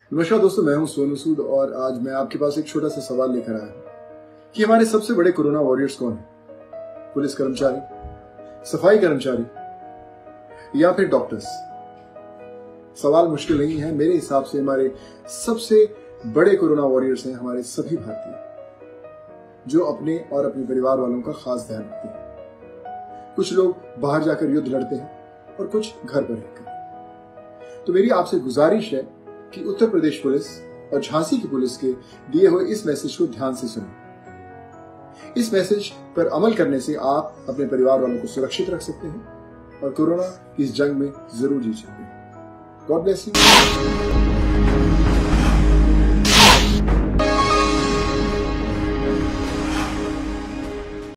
नमस्कार दोस्तों, मैं हूं सोनू सूद और आज मैं आपके पास एक छोटा सा सवाल लेकर आया हूं कि हमारे सबसे बड़े कोरोना वॉरियर्स कौन है? पुलिस कर्मचारी, सफाई कर्मचारी या फिर डॉक्टर्स? सवाल मुश्किल नहीं है। मेरे हिसाब से हमारे सबसे बड़े कोरोना वॉरियर्स हैं हमारे सभी भारतीय, जो अपने और अपने परिवार वालों का खास ध्यान रखते हैं। कुछ लोग बाहर जाकर युद्ध लड़ते हैं और कुछ घर पर रहकर। तो मेरी आपसे गुजारिश है कि उत्तर प्रदेश पुलिस और झांसी की पुलिस के दिए हुए इस मैसेज को ध्यान से सुनें। इस मैसेज पर अमल करने से आप अपने परिवार वालों को सुरक्षित रख सकते हैं और कोरोना की इस जंग में जरूर जीत सकते हैं। God bless you.